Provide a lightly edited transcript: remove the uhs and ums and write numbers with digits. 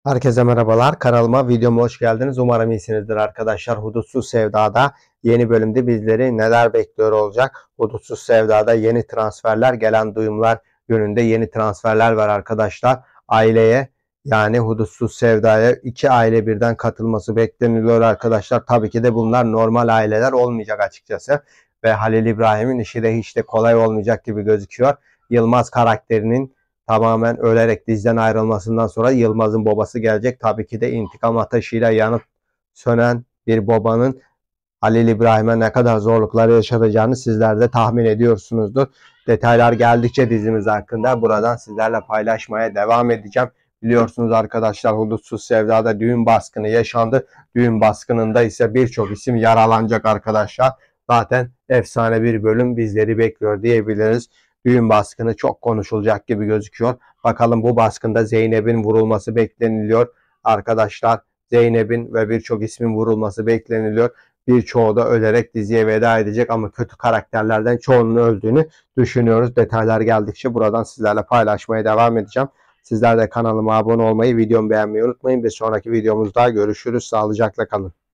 Herkese merhabalar. Kanalıma, videoma hoş geldiniz. Umarım iyisinizdir arkadaşlar. Hudutsuz Sevda'da yeni bölümde bizleri neler bekliyor olacak? Hudutsuz Sevda'da yeni transferler, gelen duyumlar yönünde yeni transferler var arkadaşlar. Aileye, yani Hudutsuz Sevda'ya 2 aile birden katılması bekleniliyor arkadaşlar. Tabii ki de bunlar normal aileler olmayacak açıkçası. Ve Halil İbrahim'in işi de hiç de kolay olmayacak gibi gözüküyor. Yılmaz karakterinin tamamen ölerek dizden ayrılmasından sonra Yılmaz'ın babası gelecek. Tabii ki de intikam ateşiyle yanıp sönen bir babanın Halil İbrahim'e ne kadar zorluklar yaşatacağını sizler de tahmin ediyorsunuzdur. Detaylar geldikçe dizimiz hakkında buradan sizlerle paylaşmaya devam edeceğim. Biliyorsunuz arkadaşlar, Hudutsuz Sevda'da düğün baskını yaşandı. Düğün baskınında ise birçok isim yaralanacak arkadaşlar. Zaten efsane bir bölüm bizleri bekliyor diyebiliriz. Düğün baskını çok konuşulacak gibi gözüküyor. Bakalım bu baskında Zeynep'in vurulması bekleniliyor. Arkadaşlar, Zeynep'in ve birçok ismin vurulması bekleniliyor. Birçoğu da ölerek diziye veda edecek ama kötü karakterlerden çoğunun öldüğünü düşünüyoruz. Detaylar geldikçe buradan sizlerle paylaşmaya devam edeceğim. Sizler de kanalıma abone olmayı, videomu beğenmeyi unutmayın. Bir sonraki videomuzda görüşürüz. Sağlıcakla kalın.